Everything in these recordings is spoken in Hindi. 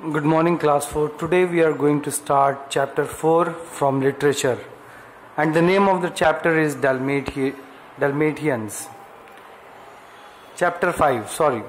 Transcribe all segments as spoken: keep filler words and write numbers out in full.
Good morning, class four. Today we are going to start chapter four from literature, and the name of the chapter is Dalmati- Dalmatians. Chapter five, sorry.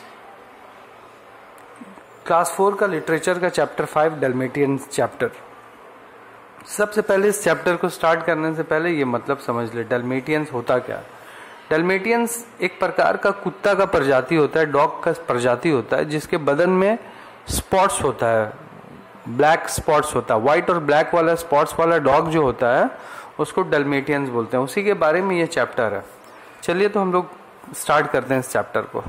Class four का लिटरेचर का चैप्टर फाइव डलमेटियंस चैप्टर. सबसे पहले इस चैप्टर को स्टार्ट करने से पहले ये मतलब समझ ले डलमेटियंस होता क्या. डलमेटियंस एक प्रकार का कुत्ता का प्रजाति होता है, डॉग का प्रजाति होता है, जिसके बदन में स्पॉट्स होता है, ब्लैक स्पॉट्स होता है. व्हाइट और ब्लैक वाला स्पॉट्स वाला डॉग जो होता है उसको डलमेटियंस बोलते हैं. उसी के बारे में ये चैप्टर है. चलिए तो हम लोग स्टार्ट करते हैं इस चैप्टर को.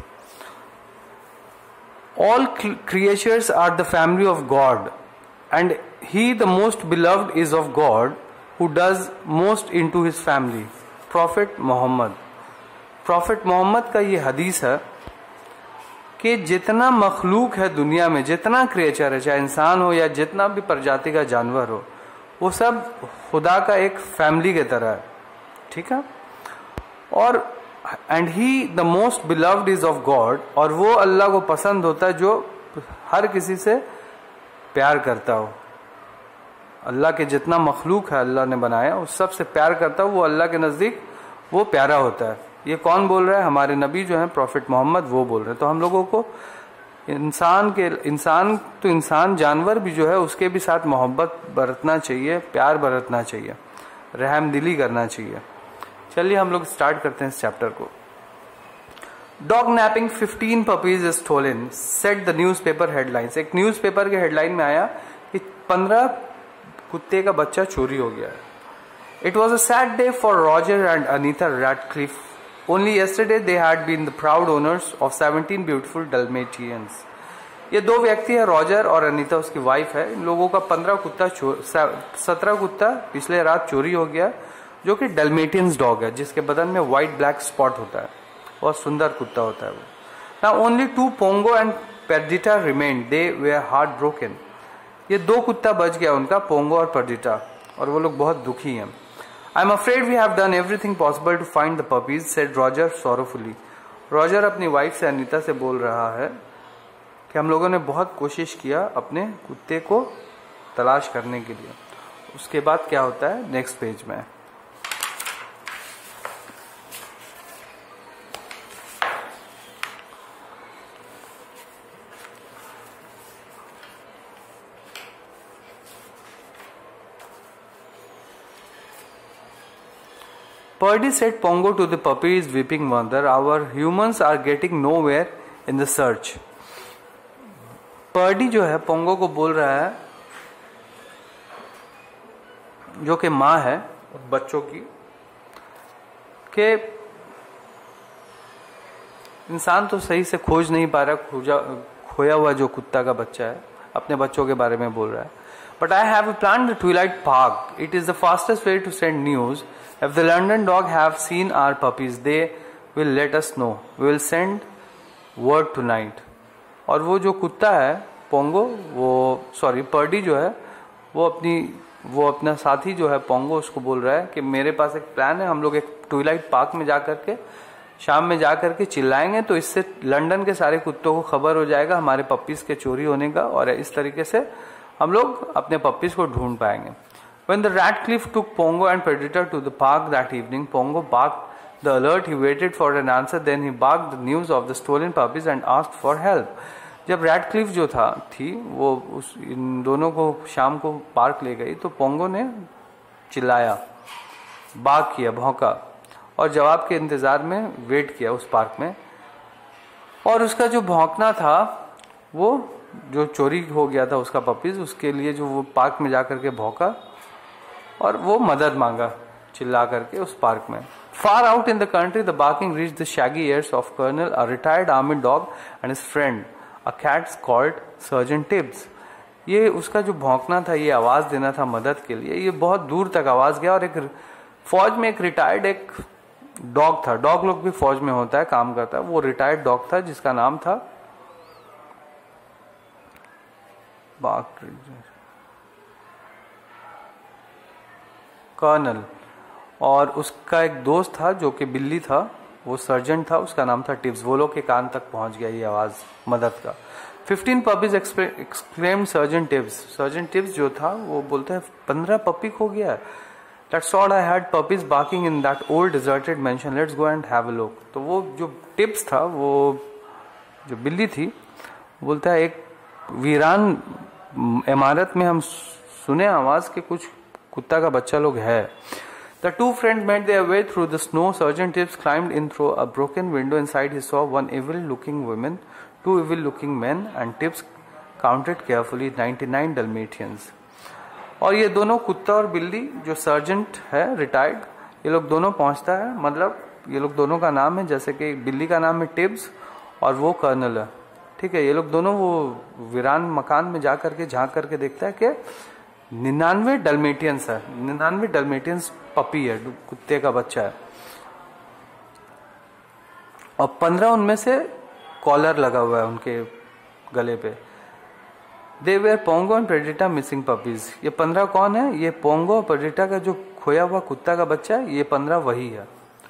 All creatures are the family of God, and he the most beloved is of God who does most into his family. Prophet Muhammad. Prophet Muhammad का ये हदीस है कि जितना मखलूक है दुनिया में, जितना क्रिएचर है, चाहे इंसान हो या जितना भी प्रजाति का जानवर हो, वो सब खुदा का एक फैमिली के तरह है. ठीक है. और and he the most beloved is of God, और वो अल्लाह को पसंद होता है जो हर किसी से प्यार करता हो. अल्लाह के जितना मखलूक है अल्लाह ने बनाया उस सब से प्यार करता हो, वो अल्लाह के नजदीक वो प्यारा होता है. ये कौन बोल रहा है? हमारे नबी जो है प्रॉफिट मोहम्मद, वो बोल रहे हैं. तो हम लोगों को इंसान के इंसान तो इंसान जानवर भी जो है उसके भी साथ मोहब्बत बरतना चाहिए, प्यार बरतना चाहिए, रहमदिली करना चाहिए. चलिए हम लोग स्टार्ट करते हैं इस चैप्टर को. Dognapping fifteen puppies is stolen, said the newspaper headlines. एक न्यूज़पेपर के हेडलाइन में आया कि पंद्रह कुत्ते का बच्चा चोरी हो गया है. It was a sad day for Roger and Anita Radcliffe. Only yesterday they had been the proud owners of seventeen beautiful Dalmatians. ये दो व्यक्ति है, रॉजर और अनीता उसकी वाइफ है. इन लोगों का पंद्रह कुत्ता सत्रह कुत्ता पिछले रात चोरी हो गया, जो कि डलमेटियंस डॉग है, जिसके बदन में व्हाइट ब्लैक स्पॉट होता है. बहुत सुंदर कुत्ता होता है वो. Now only two Pongo and Perdita remained, they were heartbroken. ये दो कुत्ता बच गया उनका, पोंगो और पर्डिटा, और वो लोग बहुत दुखी हैं. I am afraid we have done everything possible to find the puppies, said Roger sorrowfully. Roger अपनी वाइफ से अनीता से बोल रहा है कि हम लोगों ने बहुत कोशिश किया अपने कुत्ते को तलाश करने के लिए. उसके बाद क्या होता है नेक्स्ट पेज में. Purdy said Pongo to the puppy's weeping mother, our humans are getting nowhere in the search. Purdy जो है पोंगो को बोल रहा है, जो कि माँ है बच्चों की, कि इंसान तो सही से खोज नहीं पा रहा खोजा खोया हुआ जो कुत्ता का बच्चा है. अपने बच्चों के बारे में बोल रहा है. But I have planned the Twilight Park. It is the fastest way to send news. If the London dog have seen our puppies, they will let us know. We will send word tonight. और वो जो कुत्ता है पोंगो, वो सॉरी पर्डी जो है, वो अपनी वो अपना साथी जो है पोंगो, उसको बोल रहा है कि मेरे पास एक प्लान है. हम लोग एक ट्विलाइट पार्क में जा करके शाम में जा करके चिल्लाएंगे, तो इससे लंदन के सारे कुत्तों को खबर हो जाएगा हमारे पप्पीज के चोरी होने का, और इस तरीके से हम लोग अपने पप्पीज को ढूंढ पाएंगे. When the Ratcliffe took Pongo and Predator to the park that evening, Pongo barked the alert. He waited for an answer, then he barked the news of the stolen puppies and asked for help. जब Ratcliffe जो था थी वो उस इन दोनों को शाम को पार्क ले गई, तो पोंगो ने चिल्लाया, बाग किया, भौंका, और जवाब के इंतजार में वेट किया उस पार्क में. और उसका जो भौंकना था, वो जो चोरी हो गया था उसका पपीज, उसके लिए जो वो पार्क में जाकर के भौंका और वो मदद मांगा चिल्ला करके उस पार्क में. Far out in the country the barking reach the shaggy ears of Colonel, a retired army dog and his friend a cat called Sergeant Tibbs. ये उसका जो भौंकना था, ये आवाज देना था मदद के लिए, ये बहुत दूर तक आवाज गया. और एक फौज में एक रिटायर्ड एक डॉग था, डॉग लोग भी फौज में होता है, काम करता है, वो रिटायर्ड डॉग था जिसका नाम था कर्नल, और उसका एक दोस्त था जो कि बिल्ली था, वो सर्जन था, उसका नाम था टिब्स. वो लोग के कान तक पहुंच गया ये आवाज मदद का. Fifteen puppies exclaimed Sergeant Tibbs. Sergeant Tibbs जो था वो बोलते हैं पंद्रह पपी खो गया। That's all I had puppies barking in that old deserted mansion. Let's go and have a look. तो वो जो टिप्स था, वो जो बिल्ली थी, बोलता है एक वीरान इमारत में हम सुने आवाज के कुछ कुत्ता का बच्चा लोग है। The two friends made their way through the snow. Sergeant Tibbs climbed in through a broken window. Inside he saw one evil-looking woman, two evil-looking men, and Tibbs counted carefully ninety-nine Dalmatians. और ये दोनों कुत्ता और बिल्ली जो सर्जेंट है रिटायर्ड, ये लोग दोनों पहुंचता है, मतलब ये लोग दोनों का नाम है, जैसे कि बिल्ली का नाम है टिब्स और वो कर्नल है, ठीक है। ये लोग दोनों वो वीरान मकान में जा करके झांक करके देखता है कि निन्यानवे डलमेटियंस है, निन्यानवे डलमेटियंस पपी है, कुत्ते का बच्चा है, और पंद्रह उनमें से कॉलर लगा हुआ है उनके गले पे। They were Pongo and Perdita missing puppies. ये पंद्रह कौन है? ये पोंगो और प्रेडिटा का जो खोया हुआ कुत्ता का बच्चा है, ये पंद्रह वही है।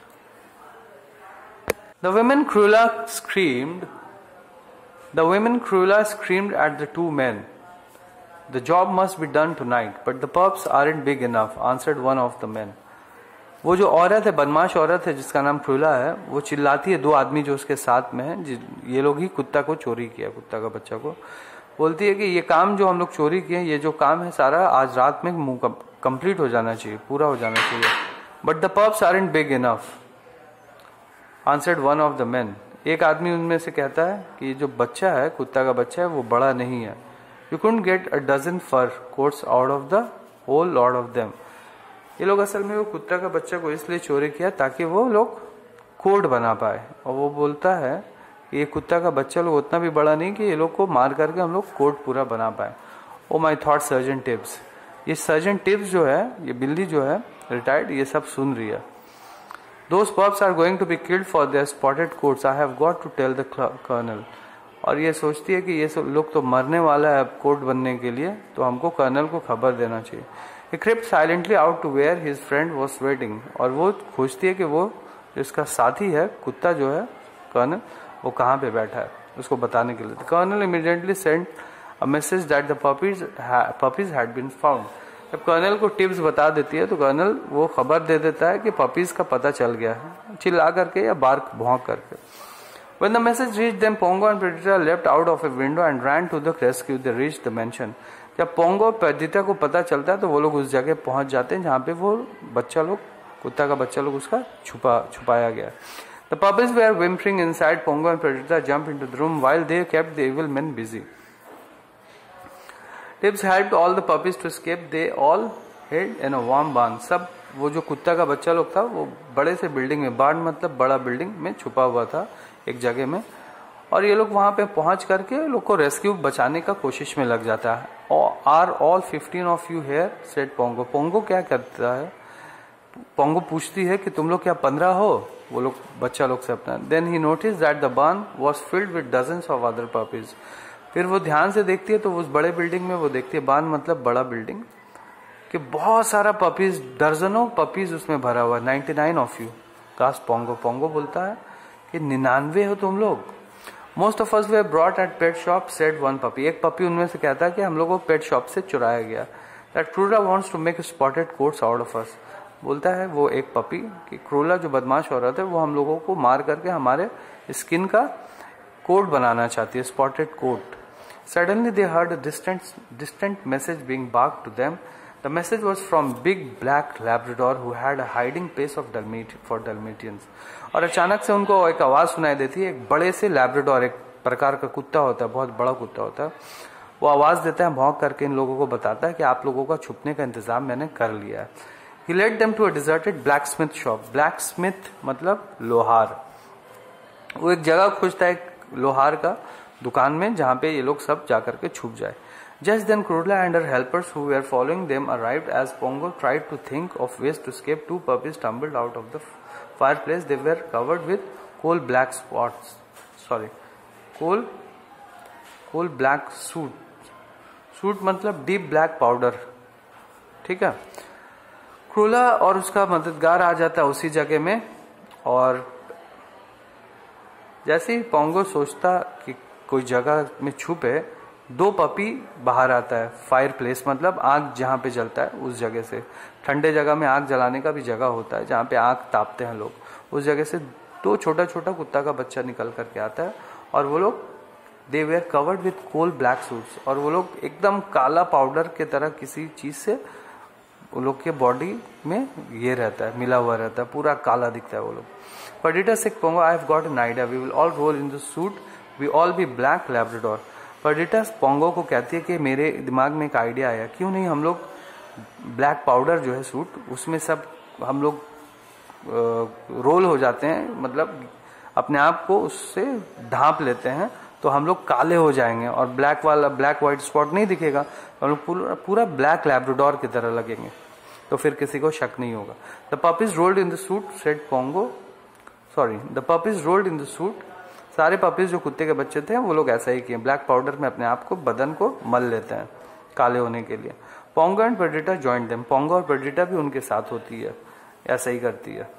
The woman Cruella screamed the woman Cruella screamed at the two man, the job must be done tonight but the pups aren't big enough, answered one of the man. वो जो औरत है, बदमाश औरत है जिसका नाम क्रूला है, वो चिल्लाती है दो आदमी जो उसके साथ में है, ये लोग ही कुत्ता को चोरी किया, कुत्ता का बच्चा को। बोलती है कि ये काम जो हम लोग चोरी किए, ये जो काम है सारा आज रात में कंप्लीट हो जाना चाहिए, पूरा हो जाना चाहिए। But the pups aren't big enough, answered one of the man. एक आदमी उनमें से कहता है कि जो बच्चा है, कुत्ता का बच्चा है, वो बड़ा नहीं है। You couldn't get a dozen fur coats out of the whole lot of them. ये लोग असल में वो कुत्ता का बच्चा को इसलिए चोरी किया ताकि वो लोग कोट बना पाए, और वो बोलता है ये कुत्ता का बच्चा लोग उतना भी बड़ा नहीं कि ये लोग को मार करके हम लोग कोट पूरा बना पाए। Oh my thought sergeant Tibbs. ये सर्जेंट टिब्स जो है, ये बिल्ली जो है रिटायर्ड, ये सब सुन रही है। Those pups are going to be killed for their spotted coats, I have got to tell the colonel. और ये सोचती है कि ये सब लोग तो मरने वाला है कोट बनने के लिए, तो हमको कर्नल को खबर देना चाहिए। He crept silently out to where his friend was waiting, और वो खोजती है कि वो इसका साथी है, कुत्ता जो है कर्नल, वो कहाँ पे बैठा है, उसको बताने के लिए। Colonel immediately send a message that the puppies puppies had been found. जब कर्नल को टिप्स बता देती है तो कर्नल वो खबर दे देता है कि पपीज का पता चल गया है, चिल्ला करके या बार्क भौंक करके। When the message reached them, Pongo and Perdita leapt out of a window and ran to the rescue. They reached the mansion. जब पोंगो पेडिटा को पता चलता है तो वो लोग उस जगह पहुंच जाते हैं जहां पे वो बच्चा लोग, कुत्ता का बच्चा लोग उसका छुपा छुपाया गया। The puppies were whimpering inside. Pongo and Perdita jumped into the room while they kept the evil men busy. Tibbs helped all the puppies to escape. They all hid in a warm barn. सब वो जो कुत्ता का बच्चा लोग था वो बड़े से बिल्डिंग में, बार्न मतलब बड़ा बिल्डिंग में छुपा हुआ था एक जगह में, और ये लोग वहां पे पहुंच करके लोग को रेस्क्यू बचाने का कोशिश में लग जाता है। Are all fifteen of you here, said Pongo. Pongo क्या करता है, पोंगो पूछती है कि तुम लोग क्या पंद्रह हो, वो लोग बच्चा लोग से अपना। Then he notice that the barn was filled with dozens of other puppies. फिर वो ध्यान से देखती है तो उस बड़े बिल्डिंग में वो देखती है, बार्न मतलब बड़ा बिल्डिंग, कि बहुत सारा पपीज, दर्जनों पपीज उसमें भरा हुआ। Ninety nine of you, gasped Pongo. Pongo बोलता है कि निन्यानवे हो तुम लोग। Most of us were brought at pet shop, said one puppy. एक पपी उनमें से कहता है कि हम लोगों को पेट शॉप से चुराया गया। That Cruella wants to make spotted coats out of us. बोलता है वो एक पपी कि क्रूला जो बदमाश औरत है वो हम लोगों को मार करके हमारे स्किन का कोट बनाना चाहती है, spotted coat. Suddenly they heard a distant distant message being barked to them. The message was from big black Labrador who had a hiding place of Dalmat for Dalmatians. और अचानक से उनको एक आवाज सुनाई देती है, एक बड़े से लैब्राडोर, एक प्रकार का कुत्ता होता है, बहुत बड़ा कुत्ता होता है, वो आवाज देता है, भौंक करके इन लोगों को बताता है कि आप लोगों का छुपने का इंतजाम मैंने कर लिया है। He led them to a deserted blacksmith shop. Blacksmith मतलब लोहार। वो एक जगह खोजता है लोहार का दुकान में जहां पे ये लोग सब जाकर के छुप जाए। Just then Crudla and her helpers who were following them arrived. As Pongo tried to think of ways to escape, two puppies tumbled out of the fireplace. They were covered with coal black spots. Sorry, coal coal black soot. Soot मतलब deep black powder. ठीक है। क्रूला और उसका मददगार आ जाता है उसी जगह में, और जैसे ही पोंगो सोचता कि कोई जगह में छुपे, दो पपी बाहर आता है। फायर प्लेस मतलब आग जहाँ पे जलता है उस जगह से। ठंडे जगह में आग जलाने का भी जगह होता है जहाँ पे आग तापते हैं लोग, उस जगह से दो छोटा छोटा कुत्ता का बच्चा निकल करके आता है। और वो लोग they were covered with coal black soots, और वो लोग एकदम काला पाउडर के तरह किसी चीज से वो लोग के बॉडी में ये रहता है, मिला हुआ रहता है, पूरा काला दिखता है वो लोग। Perdita said, Pongo, I have got an idea. We will all roll in the suit. We all be black Labrador. Perdita Pongo को कहती है कि मेरे दिमाग में एक आइडिया आया, क्यों नहीं हम लोग ब्लैक पाउडर जो है सूट, उसमें सब हम लोग रोल हो जाते हैं, मतलब अपने आप को उससे ढांप लेते हैं, तो हम लोग काले हो जाएंगे और ब्लैक वाला ब्लैक व्हाइट स्पॉट नहीं दिखेगा, तो हम लोग पूरा पूरा ब्लैक लैब्राडोर की तरह लगेंगे, तो फिर किसी को शक नहीं होगा। The puppies rolled in the soot said Pongo, sorry the puppies rolled in the soot, सारे पपीज जो कुत्ते के बच्चे थे वो लोग ऐसा ही किए, ब्लैक पाउडर में अपने आप को बदन को मल लेते हैं काले होने के लिए। Pongo and Perdita joined them, Pongo और पेर्डिटा भी उनके साथ होती है, ऐसा ही करती है।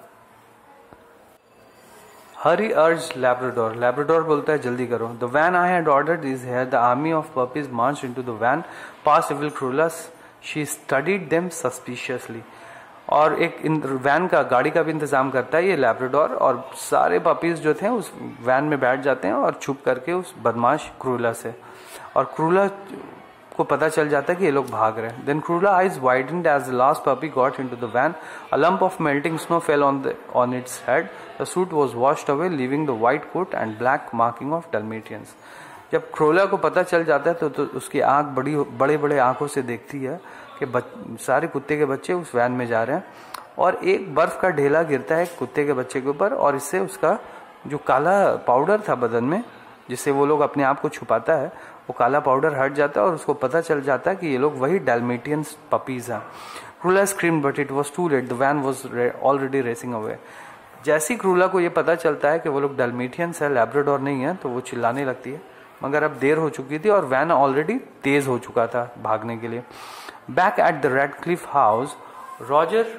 हरी अर्ज लैब्राडोर, लैब्राडोर बोलता है जल्दी करो। The van I had ordered is here, the army of puppies march into the van past evil Cruella's, she studied them suspiciously. और एक वैन का, गाड़ी का भी इंतजाम करता है ये लैब्राडोर, और सारे पपीज जो थे उस वैन में बैठ जाते हैं और छुप करके उस बदमाश क्रूला से, और क्रूला को पता चल जाता है कि ये लोग भाग रहे हैं। Then Cruella eyes widened as the last puppy got into the van, a lump of melting snow fell on the on its head, the soot was washed away leaving the white coat and black marking of dalmatians. जब क्रोला को पता चल जाता है तो, तो उसकी आंख बड़ी बड़े बड़े आंखों से देखती है कि सारे कुत्ते के बच्चे उस वैन में जा रहे हैं, और एक बर्फ का ढेला गिरता है कुत्ते के बच्चे के ऊपर, और इससे उसका जो काला पाउडर था बदन में जिससे वो लोग अपने आप को छुपाता है, वो काला पाउडर हट जाता है और उसको पता चल जाता है कि ये लोग वही डैल्मेटियंस पपीज हैं। Cruella screamed but it was too late, the van was already racing away. जैसी क्रूला को ये पता चलता है कि वो लोग डैल्मेटियंस है, लैब्राडोर नहीं है, तो वो चिल्लाने लगती है, मगर अब देर हो चुकी थी और वैन ऑलरेडी तेज हो चुका था भागने के लिए। Back at the Radcliff house, Roger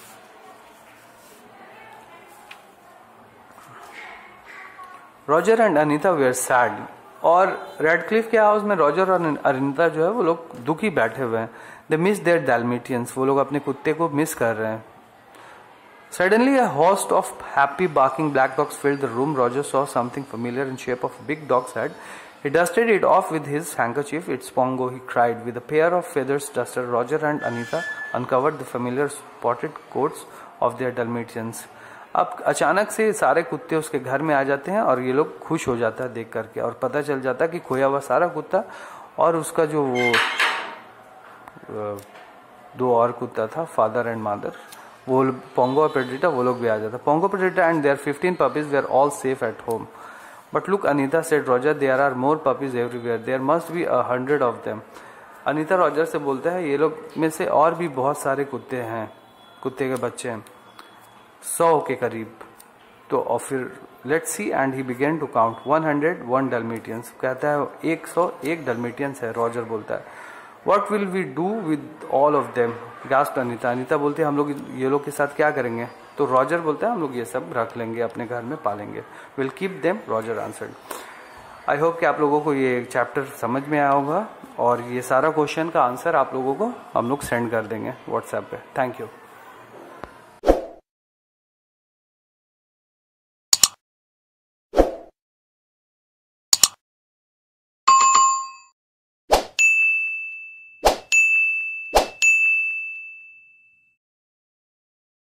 Roger and Anita were sad, और रेडक्लिफ के हाउस में रॉजर और अनीता जो है वो लोग दुखी बैठे हुए हैं। दे मिस देयर डैल्मेटियंस, वो लोग अपने कुत्ते को मिस कर रहे हैं। Suddenly a host of happy barking black dogs filled the room. Roger saw something familiar in shape of a big dog's head. He dusted it off with his handkerchief. It's Pongo, he cried. With a pair of feathers duster, Roger and Anita uncovered the familiar spotted coats of their Dalmatians. अब अचानक से सारे कुत्ते उसके घर में आ जाते हैं और ये लोग खुश हो जाता है देख करके, और पता चल जाता है कि खोया हुआ सारा कुत्ता और उसका जो वो दो और कुत्ता था, फादर एंड मदर, वो पोंगो और पेर्डिटा, वो लोग भी आ जाता। Pongo, Perdita and their fifteen puppies were all safe at home. But look, Anita said, Roger, there are more puppies everywhere. There must be a hundred of them. Anita Roger से बोलता है ये लोग में से और भी बहुत सारे कुत्ते हैं, कुत्ते के बच्चे हैं, सौ के करीब। तो और फिर let's see, and he began to count one hundred one dalmatians, कहता है एक सौ एक डलमेटियंस है। रॉजर बोलता है What will we do with all of them? gasped Anita. Anita बोलती है हम लोग ये लोग के साथ क्या करेंगे? तो रॉजर बोलता है हम लोग ये सब रख लेंगे, अपने घर में पालेंगे। We'll keep them, Roger answered. I hope कि आप लोगों को ये चैप्टर समझ में आया होगा, और ये सारा क्वेश्चन का आंसर आप लोगों को हम लोग सेंड कर देंगे व्हाट्सएप पे। Thank you.